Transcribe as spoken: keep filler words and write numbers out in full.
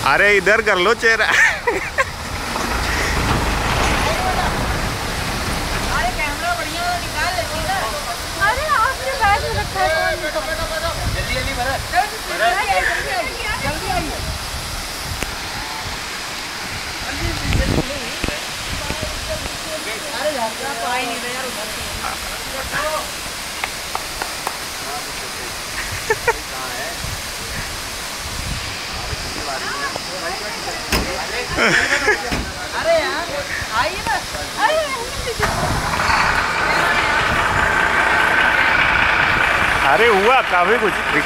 अरे इधर कर लो चेहरा। अरे कैमरा बढ़िया निकाल लेती ना। अरे आपने बैग में रखा है फोन। जल्दी जल्दी भरत जल्दी आइए जल्दी आइए। अरे यार पाई नहीं रहा यार उधर से। अरे यार आइए ना। अरे अरे हुआ काफी कुछ।